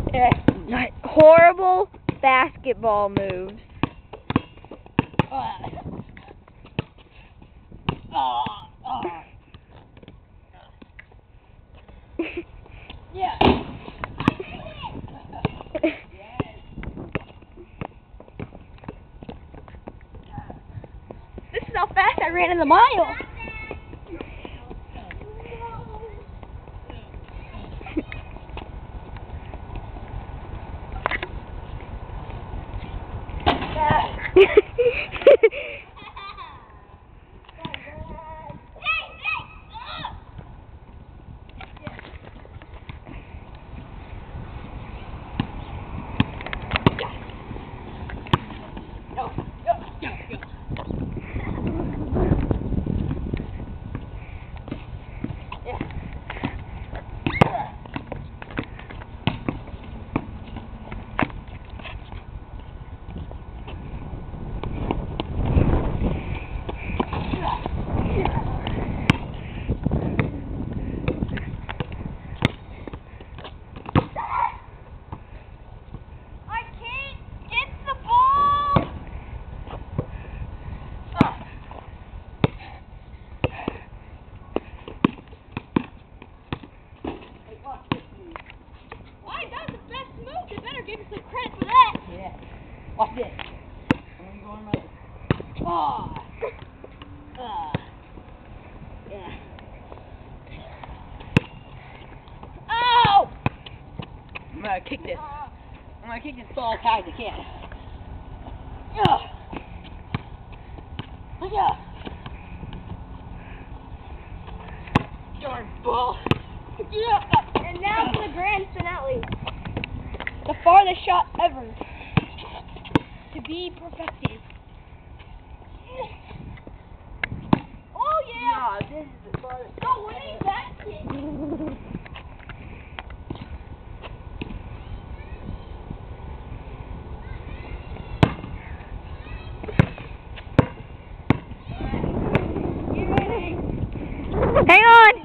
Like, horrible basketball moves. Yeah. This is how fast I ran in the mile. Give me some credit for that. Yeah. Watch this. I'm gonna go in my. Oh. Yeah. Oh! I'm gonna kick this. I'm gonna kick this ball as high as I can. Yeah. Darn ball. Yeah. And now for the grand finale. The farthest shot ever to be perfected. Oh yeah! No, this is the farthest. No, what ain't that shit? Get ready. Hang on.